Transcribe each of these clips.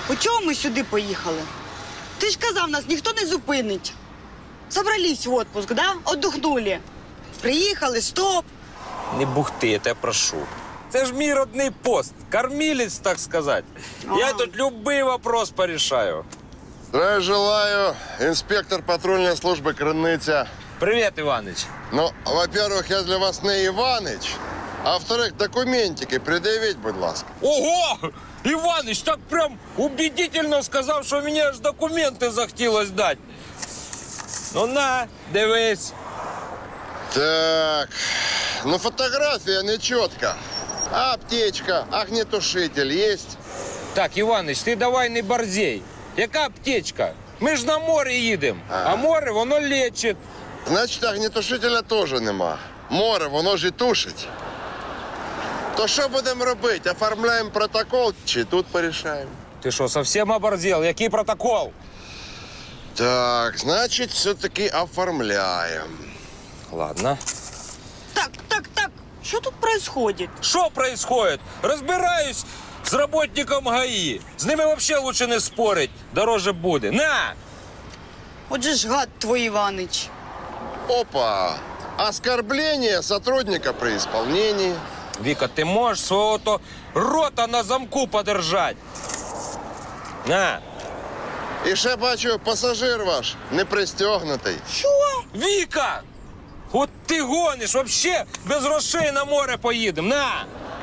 у чому ми сюди поїхали? Ти ж казав, нас ніхто не зупинить. Собрались в отпуск, да? Отдохнули. Приїхали, стоп. Не бухти, я тебе прошу. Це ж мій родний пост, кормилець, так сказати. Я тут любий вопрос порішаю. Здравия желаю, инспектор патрульной службы Криниця. Привіт, Іванич. Ну, во-первых, я для вас не Іванич, а во-вторых, документики пред'явіть, будь ласка. Ого! Іванич так прям убедительно сказав, що мені аж документи захотілось дати. Ну на, дивись. Так, ну фотография не четко. А аптечка, огнетушитель есть? Так, Іванич, ти давай не борзей. Яка аптечка? Ми ж на море їдемо, а море воно лечить. Значить, огнетушителя теж нема. Море, воно ж і тушить. То що будемо робити? Оформляємо протокол чи тут порішаємо? Ти що, совсем оборзел? Який протокол? Так, значить, все-таки оформляємо. Ладно. Так. Що тут происходит? Що происходит? Розбираюсь з работником ГАІ. З ними вообще лучше не спорить. Дороже буде. На! Отже ж гад твій Іванич. Опа! Оскорбление сотрудника при исполнении. Віка, ти можеш свого то рота на замку подержать? На! І ще бачу, пасажир ваш не пристегнутий. Що? Віка! От ти гониш, вообще без грошей на море поїдемо. На!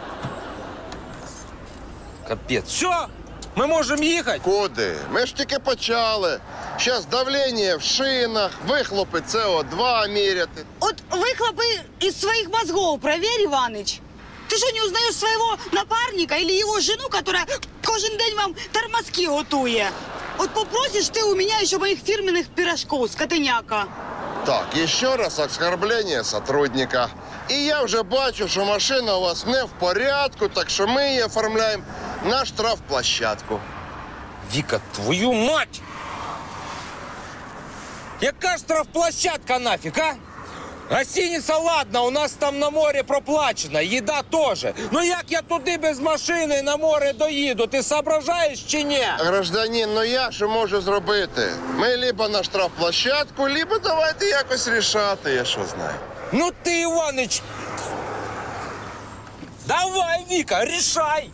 Капець. Все? Ми можемо їхати? Куди? Ми ж тільки почали. Зараз давлення в шинах, вихлопи СО2 міряти. От вихлопи із своїх мозгов проверь, Іванич. Ти що, не узнаєш свого напарника или його жену, яка кожен день вам тормозки готує? От попросиш ти у мене ще моїх фірменних пирожків, скотиняка. Так, ще раз оскорблення сотрудника. І я вже бачу, що машина у вас не в порядку, так що ми її оформляємо на штрафплощадку. Віка, твою мать! Яка штрафплощадка нафіг, а? Гостиниця, ладно, у нас там на морі проплачена, їда теж. Ну як я туди без машини на море доїду? Ти соображаєш чи ні? Гражданин, ну я що можу зробити? Ми либо на штрафплощадку, либо давайте якось рішати, я що знаю. Ну ти, Іванич, давай, Віка, рішай.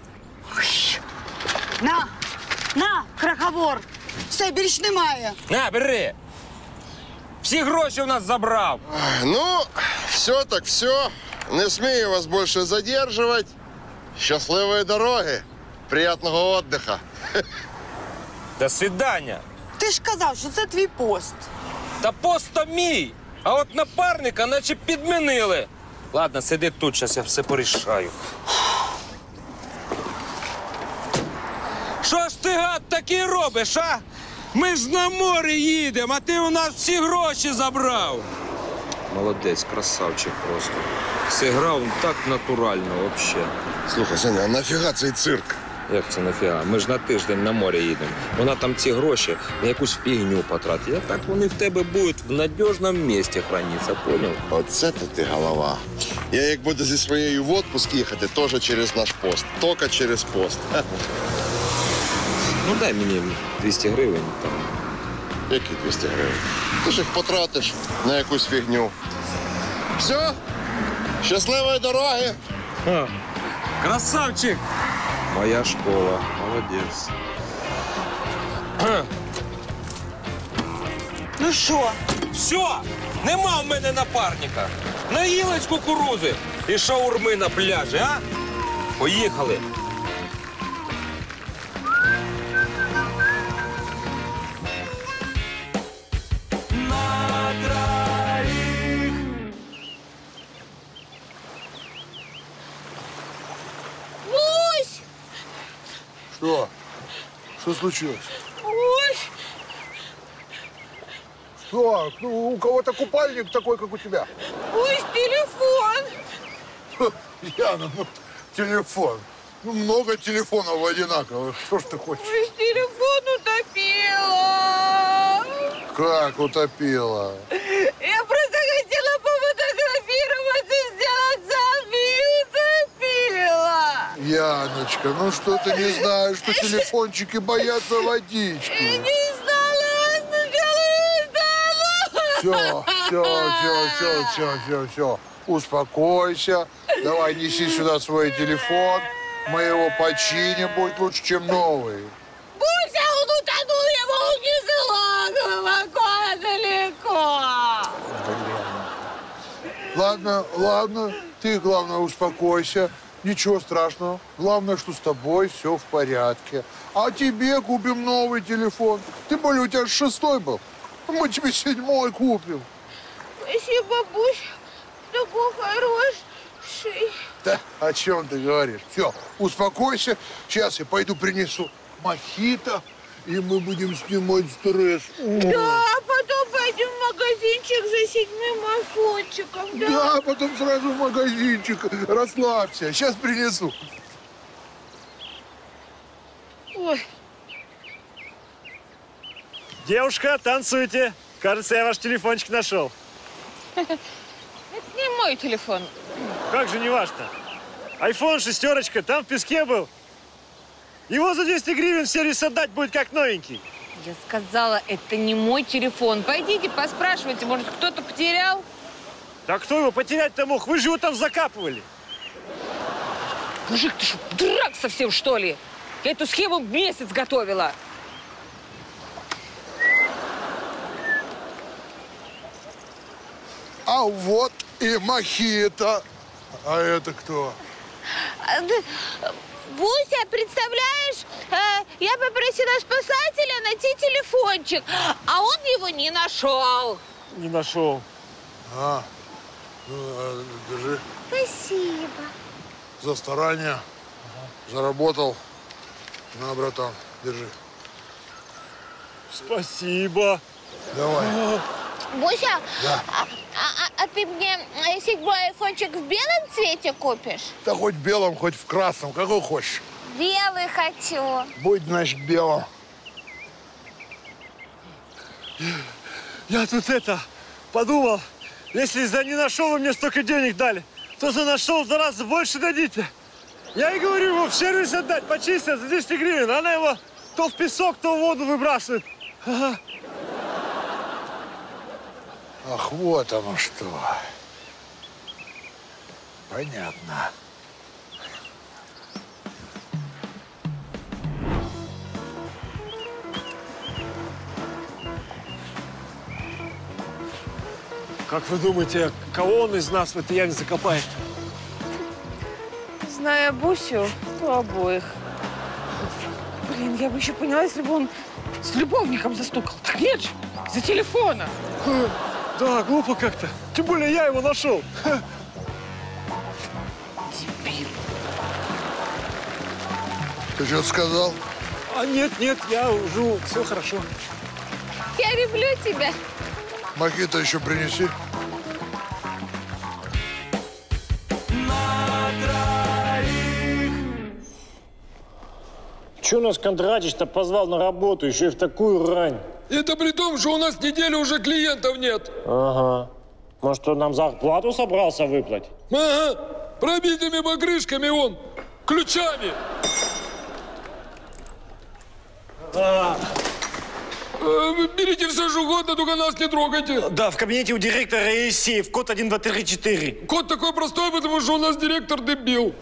На, крахобор. Все, більш немає. На, бери. Всі гроші в нас забрав. Ну, все так все. Не смію вас більше задержувати. Щасливої дороги. Приятного отдыха. До свидання. Ти ж казав, що це твій пост. Та пост то мій. А от напарника наче підмінили. Ладно, сиди тут, зараз я все порішаю. Що ж ти, гад, такий робиш, а? Ми ж на море їдемо, а ти у нас всі гроші забрав. Молодець, красавчик просто. Зіграв так натурально, взагалі. Слухай, Саня, а нафіга цей цирк? Як це нафіга? Ми ж на тиждень на море їдемо. Вона там ці гроші на якусь фігню потратить. А так вони в тебе будуть в надіжному місці хранитися, поняв? Оце то ти голова. Я як буду зі своєю в отпуск їхати, теж через наш пост. Тільки через пост. Ну дай мені 200 гривень там. Які 200 гривень? Ти ж їх потратиш на якусь фігню. Все? Щасливої дороги! Ха. Красавчик! Моя школа. Молодець. Ну що? Все! Нема в мене напарника. Наїлись кукурузи і шаурми на пляжі, а? Поїхали. Что? Что случилось? Ой, Что? Ну, у кого-то купальник такой, как у тебя. ой, телефон. Яна, ну, телефон. Ну, много телефонов одинаковых. Что ж ты хочешь? Ой, телефон утопила. Как утопила? Я просто хотела пофотографировать и сделать селфи и утопила. Яночка, ну что ты не знаешь, что телефончики боятся водички? Я не знала, сначала Все. Успокойся. Давай, неси сюда свой телефон. Мы его починим, будет лучше, чем новый. Буся, он утонул, его унесло глубоко, далеко. Ладно, ты, главное, успокойся. Ничего страшного. Главное, что с тобой все в порядке. А тебе купим новый телефон. Тем более у тебя 6-й был. Мы тебе 7-й купим. Спасибо, Буся, такой хороший. Да, о чем ты говоришь? Все, успокойся. Сейчас я пойду принесу мохито, и мы будем снимать стресс. Да, потом пойдем в магазинчик за 7-м айфончиком, да? Да, потом сразу в магазинчик. Расслабься. Сейчас принесу. Ой. Девушка, танцуйте. Кажется, я ваш телефончик нашел. Это не мой телефон. Как же не ваш-то? Айфон 6, там в песке был. Его за 200 гривен в сервис отдать будет как новенький. Я сказала, это не мой телефон. Пойдите, поспрашивайте, может, кто-то потерял? Да кто его потерять-то мог? Вы же его там закапывали. Мужик, ты что, дурак совсем, что ли? Я эту схему месяц готовила. А вот и мохито. А это кто? Буся, представляешь, я попросила спасателя найти телефончик, а он его не нашел. Не нашел. Держи. Спасибо. За старание. Заработал. На, братан, держи. Спасибо. Давай. Буся, Да. а ты мне 7-й айфончик в белом цвете купишь? Да хоть в белом, хоть в красном. Какой хочешь. Белый хочу. Будь, значит, белым. Я тут подумал, если за не нашел вы мне столько денег дали, то за нашел в 2 раза больше дадите. Я и говорю его в сервис отдать, почистят за 200 гривен. Она его то в песок, то в воду выбрасывает. Ага. Ах, вот оно что. Понятно. Как вы думаете, кого он из нас в этой яме закопает? Зная Бусю, то обоих. Блин, я бы еще поняла, если бы он с любовником застукал. Так нет же, за телефона. Да, глупо как-то. Тем более я его нашел. Дебил. Ты что-то сказал? А нет, я уже все хорошо. Я люблю тебя. Мохито еще принеси. Че нас Кондратич-то позвал на работу, еще и в такую рань? Это при том, что у нас неделю уже клиентов нет. Ага. Может, он нам зарплату собрался выплатить? Ага, пробитыми покрышками он, ключами. Берите все, что угодно, только нас не трогайте. Да, в кабинете у директора есть сейф, код 1, 2, 3, 4. Код такой простой, потому что у нас директор дебил.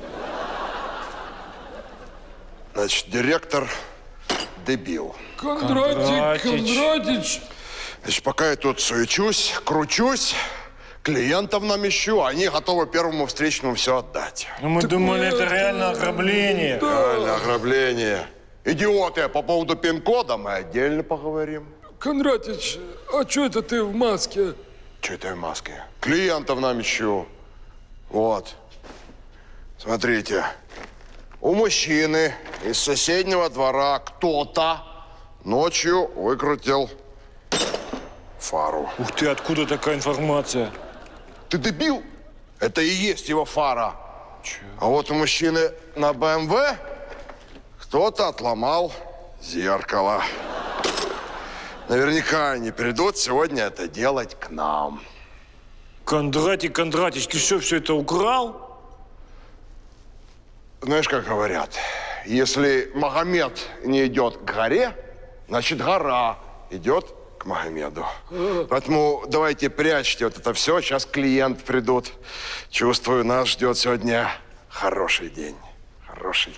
Значит, директор дебил. Кондратич. Значит, пока я тут суечусь, кручусь, клиентов нам ищу, они готовы первому встречному все отдать. Ну, мы думали, это реально ограбление. Реально ограбление. Идиоты, по поводу пин-кода мы отдельно поговорим. Кондратич, а что это ты в маске? Че это я в маске? Клиентов нам ищу. Вот. Смотрите. У мужчины из соседнего двора кто-то ночью выкрутил фару. Ух ты, откуда такая информация? Ты дебил? Это и есть его фара. Че? А вот у мужчины на БМВ кто-то отломал зеркало. Наверняка они придут сегодня это делать к нам. Кондратич, ты что, все это украл? знаешь, как говорят, если Магомед не идет к горе, значит, гора идет к Магомеду. Поэтому давайте прячьте вот это все. Сейчас клиент придут. Чувствую, нас ждет сегодня хороший день. Хороший.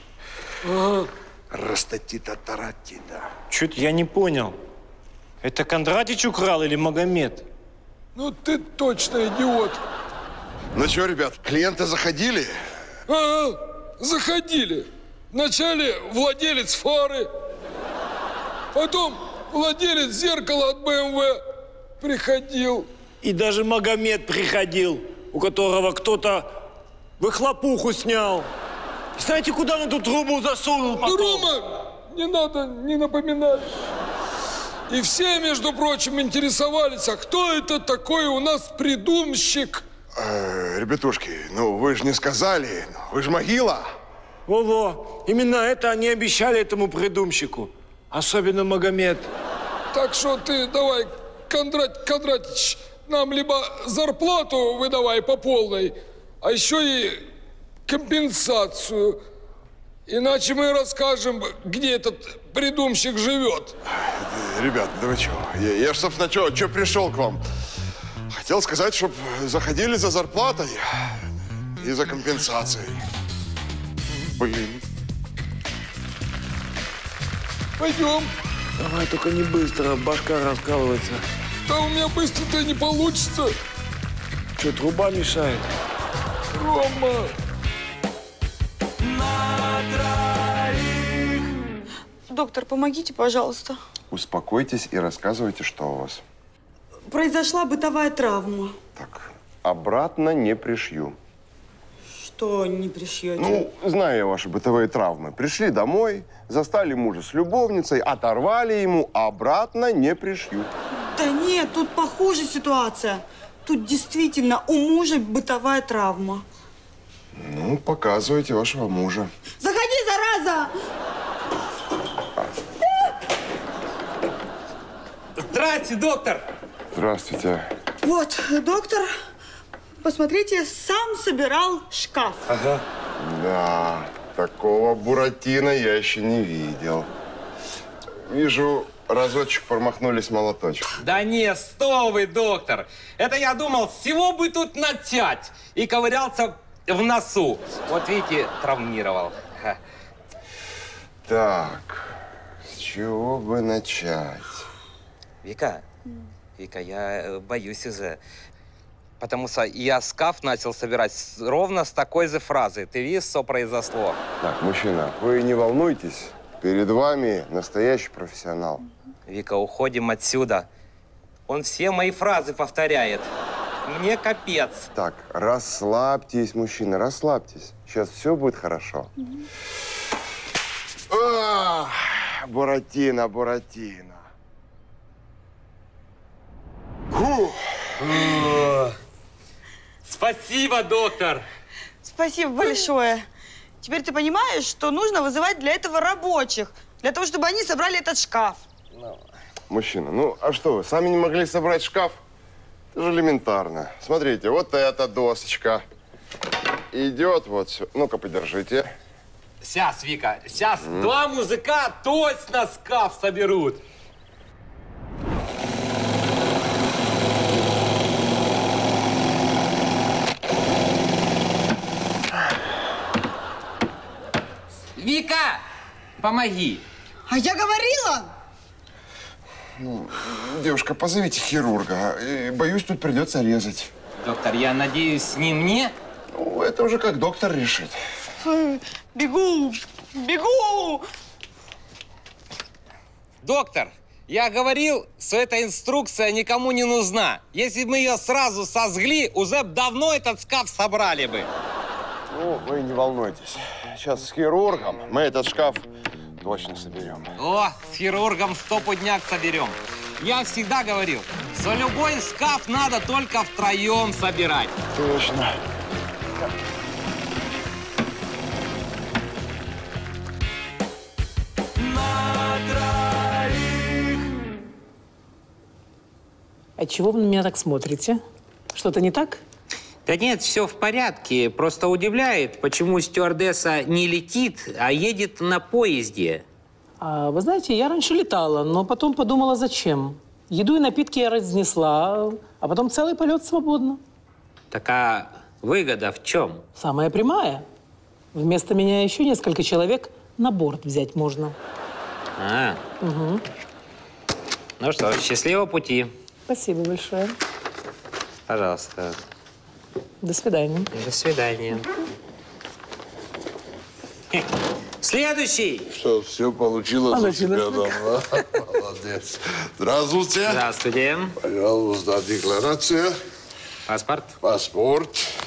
Растатита-таратита. Чуть я не понял. Это Кондратич украл или Магомед? Ну ты точно идиот. Ну что, ребят, клиенты заходили? Заходили. Вначале владелец фары, потом владелец зеркала от БМВ приходил. И даже Магомед приходил, у которого кто-то выхлопуху снял. Знаете, куда он эту трубу засунул потом? Рома, не надо, не напоминай. И все, между прочим, интересовались, а кто это такой у нас придумщик? Ребятушки, ну вы же не сказали, вы же могила. Во-во, именно это они обещали этому придумщику. Особенно Магомед. Так что ты давай, Кондратич, нам либо зарплату выдавай по полной, а еще и компенсацию. Иначе мы расскажем, где этот придумщик живет. Ребят, да вы чего? Я ж, собственно, что пришел к вам? Хотел сказать, чтобы заходили за зарплатой и за компенсацией. Блин. Пойдем. Давай, только не быстро, башка раскалывается. Да у меня быстро-то не получится. Что, труба мешает? Рома. Доктор, помогите, пожалуйста. Успокойтесь и рассказывайте, что у вас. Произошла бытовая травма. Так, обратно не пришью. Что не пришьете? Ну, знаю я ваши бытовые травмы. Пришли домой, застали мужа с любовницей, оторвали ему, обратно не пришью. Да нет, тут похуже ситуация. Тут действительно у мужа бытовая травма. Ну, показывайте вашего мужа. Заходи, зараза! Здравствуйте, доктор! Здравствуйте. Вот, доктор, посмотрите, сам собирал шкаф. Ага. Да, такого Буратино я еще не видел. Вижу, разочек промахнулись молоточком. Да не, что вы, доктор! Это я думал, всего бы тут начать. И ковырялся в носу. Вот видите, травмировал. Ха. Так, с чего бы начать? Вика, я боюсь уже. Потому что я шкаф начал собирать ровно с такой же фразы. Ты видишь, что произошло? Так, мужчина, вы не волнуйтесь. Перед вами настоящий профессионал. Вика, уходим отсюда. Он все мои фразы повторяет. Мне капец. Так, расслабьтесь, мужчина, расслабьтесь. Сейчас все будет хорошо. Буратино, Буратино. Спасибо, доктор. Спасибо большое. Теперь ты понимаешь, что нужно вызывать для этого рабочих, для того, чтобы они собрали этот шкаф. Мужчина, ну а что, вы сами не могли собрать шкаф? Это же элементарно. Смотрите, вот эта досочка идет вот все. Ну-ка, подержите. Сейчас, Вика, сейчас два мужика точно шкаф соберут. Вика, помоги. А я говорила! Ну, девушка, позовите хирурга. Боюсь, тут придется резать. Доктор, я надеюсь, не мне? Ну, это уже как доктор решит. Бегу! Бегу! Доктор, я говорил, что эта инструкция никому не нужна. Если бы мы ее сразу сожгли, уже давно этот шкаф собрали бы. Ну, вы не волнуйтесь. Сейчас с хирургом мы этот шкаф точно соберем. О, с хирургом стопудняк соберем. Я всегда говорил, что любой шкаф надо только втроем собирать. Точно. А чего вы на меня так смотрите? Что-то не так? Да нет, все в порядке. Просто удивляет, почему стюардесса не летит, а едет на поезде. Вы знаете, я раньше летала, но потом подумала, зачем. Еду и напитки я разнесла, а потом целый полет свободно. Так а выгода в чем? Самая прямая. Вместо меня еще несколько человек на борт взять можно. Угу. Ну что, счастливого пути. Спасибо большое. Пожалуйста. До свидания. До свидания. Следующий. Что, все получилось у тебя дома? Молодец. Здравствуйте. Здравствуйте. Пожалуйста, декларация. Паспорт. Паспорт.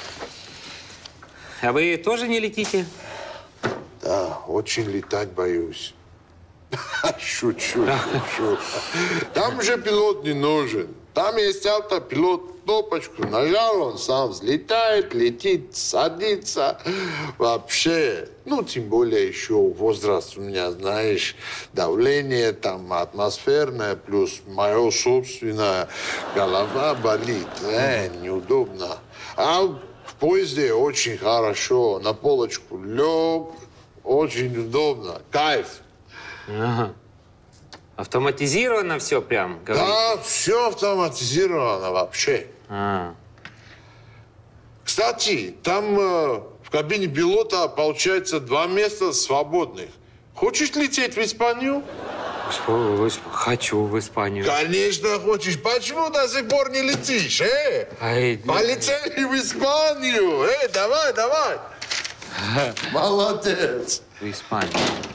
А вы тоже не летите? Да, очень летать боюсь. Шучу. Там же пилот не нужен. Там есть автопилот. Кнопочку нажал, он сам взлетает, летит, садится. Вообще, ну, тем более еще возраст у меня, знаешь, давление там атмосферное, плюс мое собственное, голова болит, неудобно. А в поезде очень хорошо, на полочку лег, очень удобно, кайф. Ага. Автоматизировано все прям, говорите? Да, все автоматизировано вообще. Кстати, там в кабине пилота получается 2 места свободных. Хочешь лететь в Испанию? Хочу в Испанию. Конечно, хочешь. Почему до сих пор не летишь, Полетели в Испанию. Давай, давай. Молодец. В Испанию.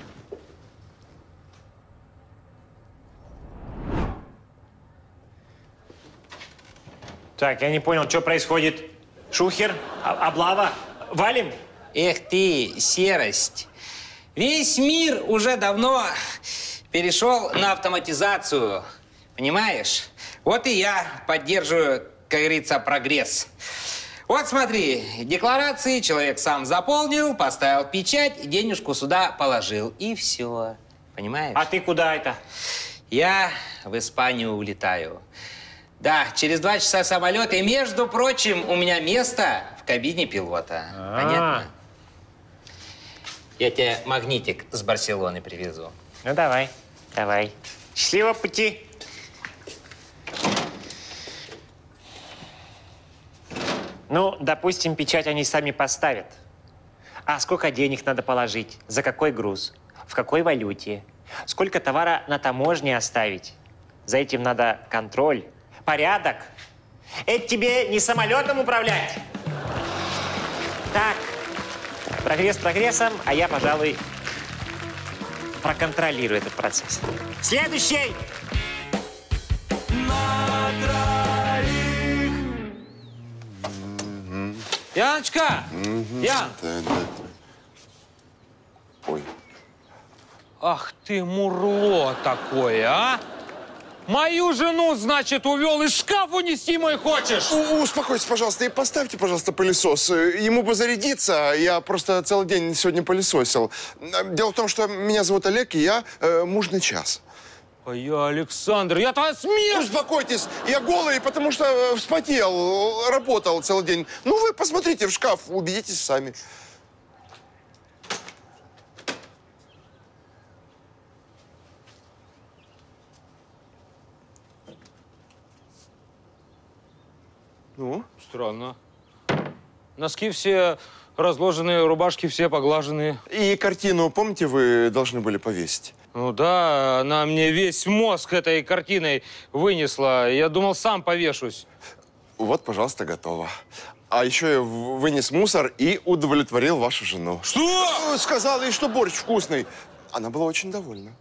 Так, я не понял, что происходит? Шухер? Облава? Валим? Эх ты, серость. Весь мир уже давно перешел на автоматизацию. Понимаешь? Вот и я поддерживаю, как говорится, прогресс. Вот смотри, декларации человек сам заполнил, поставил печать, денежку сюда положил. И все. Понимаешь? А ты куда это? Я в Испанию улетаю. Да, через 2 часа самолета. И, между прочим, у меня место в кабине пилота. Понятно? Я тебе магнитик с Барселоны привезу. Ну, давай, давай. Счастливого пути. Ну, допустим, печать они сами поставят. А сколько денег надо положить? За какой груз? В какой валюте? Сколько товара на таможне оставить? За этим надо контроль. Порядок. Это тебе не самолетом управлять. Так, прогресс прогрессом, а я, пожалуй, проконтролирую этот процесс. Следующий! Яночка! Ян! Ой. Ах ты мурло такое, а! Мою жену, значит, увел из шкафа унести мой хочешь? Успокойтесь, пожалуйста, и поставьте, пожалуйста, пылесос. Ему бы зарядиться, я просто целый день сегодня пылесосил. Дело в том, что меня зовут Олег, и я мужный час. А я Александр, я твоя смерть! Успокойтесь, я голый, потому что вспотел, работал целый день. Ну, вы посмотрите в шкаф, убедитесь сами. Ну? Странно. Носки все разложенные, рубашки все поглаженные. И картину, помните, вы должны были повесить? Ну да, она мне весь мозг этой картиной вынесла. Я думал, сам повешусь. Вот, пожалуйста, готово. А еще я вынес мусор и удовлетворил вашу жену. Что? Сказал ей, что борщ вкусный. Она была очень довольна.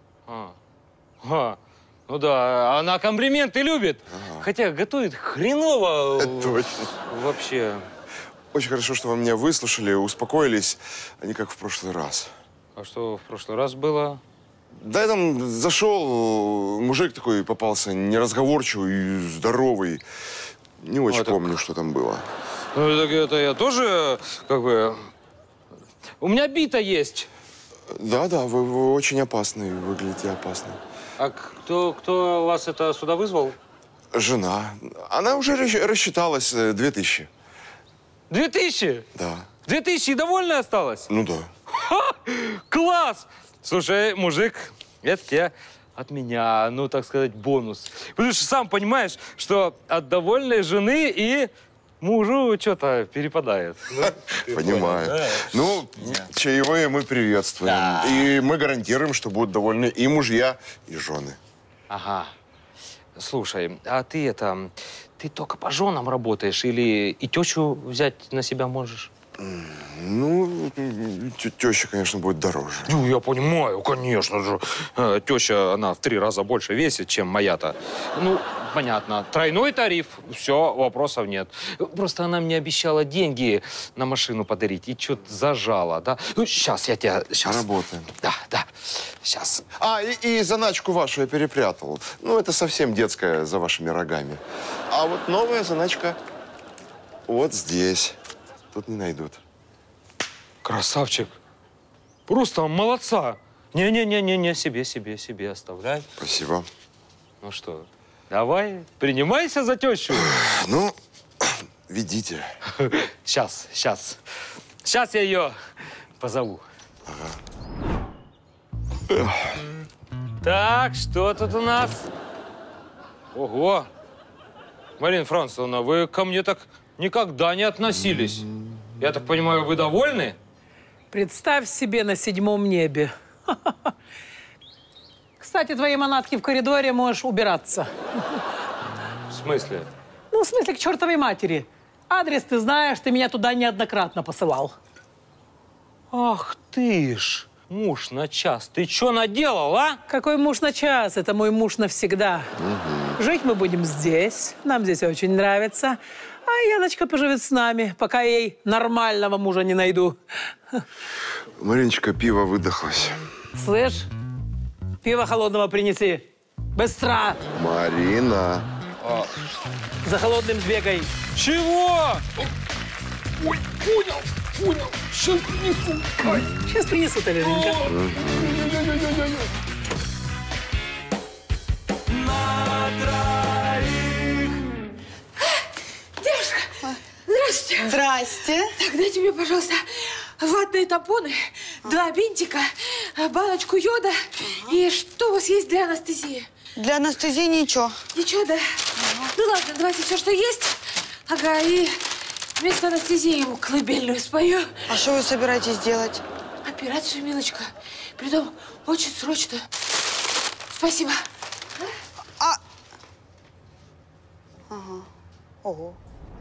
Ну да, она комплименты любит. Хотя готовит хреново. Это точно. Вообще. Очень хорошо, что вы меня выслушали, успокоились, а не как в прошлый раз. А что в прошлый раз было? Да, я там зашел, мужик такой попался, неразговорчивый, здоровый. Не очень помню, что там было. Ну, так это я тоже, как бы... У меня бита есть. Да, вы очень опасный, выглядите опасно. А кто вас это сюда вызвал? Жена. Она уже рассчиталась 2000. 2000? Да. 2000 и довольная осталась? Ну да. Ха! Класс! Слушай, мужик, это тебе от меня, ну, так сказать, бонус. Потому что сам понимаешь, что от довольной жены и мужу что-то перепадает. Понимаю. Да. Ну, чаевые мы приветствуем. Да. И мы гарантируем, что будут довольны и мужья, и жены. Ага. Слушай, а ты только по женам работаешь или и тещу взять на себя можешь? Ну, теща, конечно, будет дороже. Ну, я понимаю, конечно же. Теща, она в 3 раза больше весит, чем моя-то. Ну, понятно. Тройной тариф, все, вопросов нет. Просто она мне обещала деньги на машину подарить и что-то зажала, да? Ну, сейчас я тебя... Сейчас. Работаем. Да, сейчас. А, и заначку вашу я перепрятал. Ну, это совсем детская, за вашими рогами. А вот новая заначка вот здесь. Тут не найдут. Красавчик. Просто молодца. Не-не-не-не, себе оставляй. Спасибо. Ну что, давай, принимайся за тещу. Ну, ведите. Сейчас я ее позову. Ага. Так, что тут у нас? Ого. Марина Францевна, вы ко мне так никогда не относились. Я так понимаю, вы довольны? Представь себе на 7-м небе. Кстати, твои манатки в коридоре, можешь убираться. В смысле? Ну, в смысле, к чертовой матери. Адрес ты знаешь, ты меня туда неоднократно посылал. Ах ты ж, муж на час. Ты что наделал, а? Какой муж на час? Это мой муж навсегда. Жить мы будем здесь. Нам здесь очень нравится. А Яночка поживет с нами, пока я ей нормального мужа не найду. Мариночка, пиво выдохлось. Слышь, пиво холодного принеси. Быстро! Марина. За холодным сбегай. Чего? Ой, понял. Сейчас принесу. Сейчас принесу, Талеринка. Девушка, здравствуйте. Здрасте. Так, дайте мне, пожалуйста, ватные тампоны, 2 бинтика, баночку йода. И что у вас есть для анестезии? Для анестезии ничего. Ничего, да? Ну ладно, давайте все, что есть. Ага, и вместо анестезии ему колыбельную спою. А что вы собираетесь делать? Операцию, милочка. Притом очень срочно. Спасибо. Ага. Ого.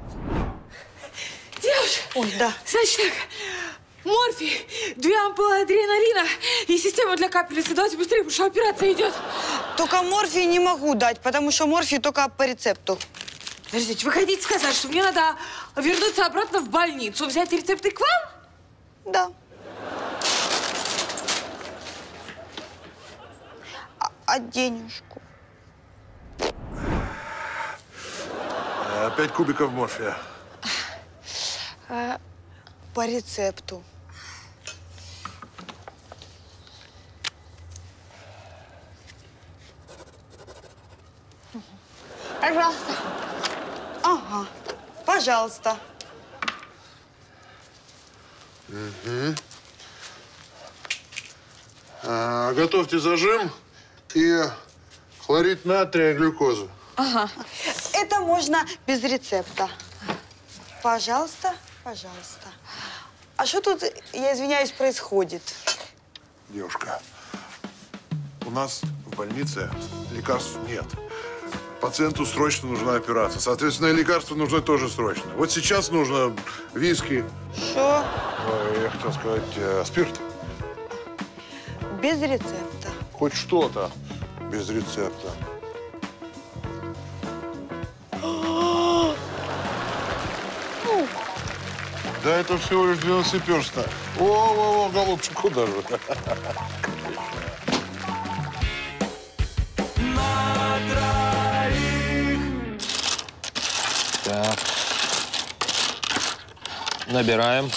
Девушка. Ой, да. Значит так, морфий, 2 ампулы адреналина и система для капельницы. Давайте быстрее, потому что операция идет. Только морфий не могу дать, потому что морфий только по рецепту. Подождите, вы хотите сказать, что мне надо вернуться обратно в больницу, взять рецепты к вам? Да. А денежку? 5 кубиков морфия. По рецепту. Пожалуйста. Ага. Пожалуйста. Готовьте зажим и хлорид натрия и глюкозы. Ага. Это можно без рецепта. Пожалуйста, пожалуйста. А что тут, я извиняюсь, происходит? Девушка, у нас в больнице лекарств нет. Пациенту срочно нужна операция. Соответственно, и лекарства нужны тоже срочно. Вот сейчас нужно виски. Что? Я хотел сказать, спирт. Без рецепта. Хоть что-то без рецепта. Да это всего лишь 12-перстная. О, голубчик, куда же? Так. Набираем.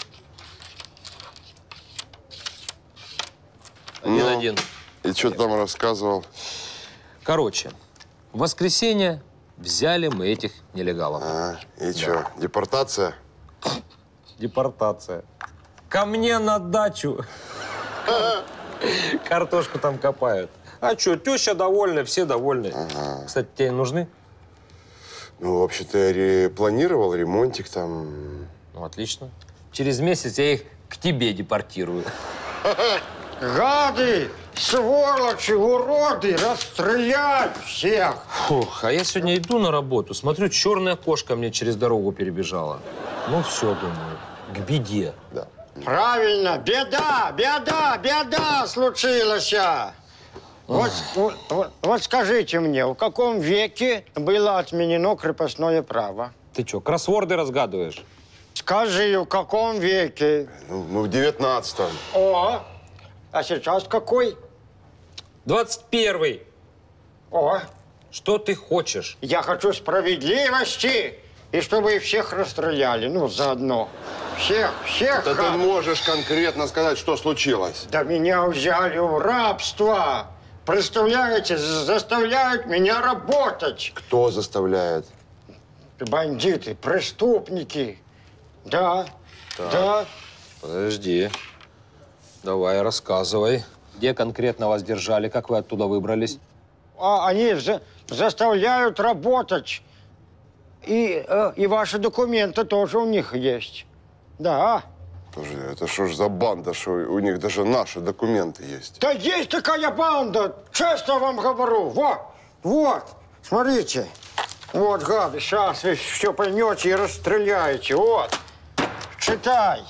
Один. И что ты там рассказывал? Короче, в воскресенье взяли мы этих нелегалов. И что, депортация? депортация. Ко мне на дачу. Картошку там копают. А что, теща довольна, все довольны. Кстати, тебе нужны? Ну, вообще-то я планировал ремонтик там. Ну, отлично. Через месяц я их к тебе депортирую. Гады, сволочи, уроды, расстрелять всех! Фух, а я сегодня иду на работу, смотрю, черная кошка мне через дорогу перебежала. Ну все, думаю, к беде. Да. Правильно, беда случилась. Вот скажите мне, в каком веке было отменено крепостное право? Ты что, кроссворды разгадываешь? Скажи, в каком веке? Ну, в 19-м. О, а сейчас какой? 21-й. О. Что ты хочешь? Я хочу справедливости, и чтобы всех расстреляли, ну, заодно. Всех. Да ты можешь конкретно сказать, что случилось? Да меня взяли в рабство. Представляете, заставляют меня работать. Кто заставляет? Бандиты, преступники. Да, да. Подожди. Давай, рассказывай. Где конкретно вас держали? Как вы оттуда выбрались? Они заставляют работать. И ваши документы тоже у них есть. Да. Слушай, это что ж за банда, что у них даже наши документы есть? Да есть такая банда, честно вам говорю. Вот, смотрите. Вот, гады, сейчас вы все поймете и расстреляете. Вот, читай.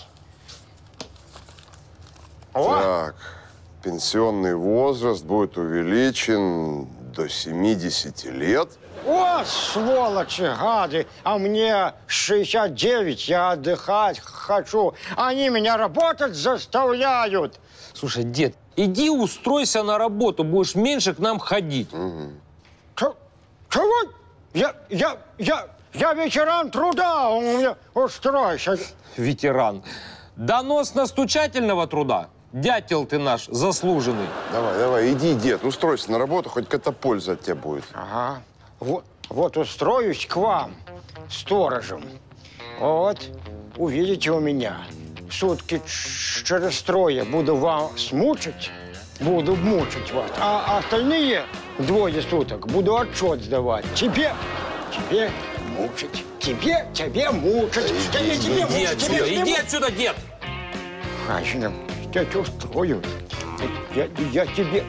Так, пенсионный возраст будет увеличен до 70 лет. О, сволочи, гады, а мне 69, я отдыхать хочу. Они меня работать заставляют. Слушай, дед, иди устройся на работу, будешь меньше к нам ходить. Чего? Я ветеран труда, у меня устройся. Ветеран. Донос настучательного труда. Дятел ты наш, заслуженный. Давай, иди, дед, устройся на работу, хоть какая-то польза от тебя будет. Ага. Вот устроюсь к вам сторожем. Вот, увидите у меня. Сутки через трое буду вас мучить, буду мучить вас. А остальные 2 суток буду отчет сдавать. Тебе мучить. Тебе мучить. Иди отсюда, дед! Конечно, я тебя устрою. Я тебе...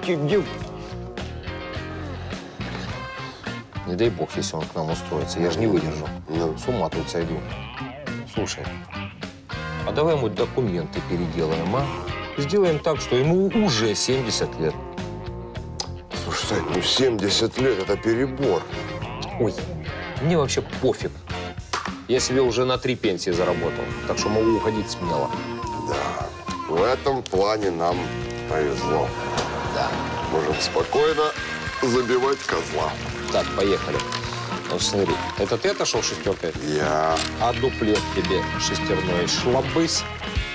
Не дай бог, если он к нам устроится. Я же не выдержу. С ума тут сойду. Слушай, а давай ему документы переделаем, а? Сделаем так, что ему уже 70 лет. Слушай, Сань, ну 70 лет – это перебор. Ой, мне вообще пофиг. Я себе уже на 3 пенсии заработал, так что могу уходить смело. Да, в этом плане нам повезло. Да. Можем спокойно забивать козла. Так, поехали. Значит, смотри, это ты отошел 6-й? Я. А дуплет тебе шестерной шлабысь.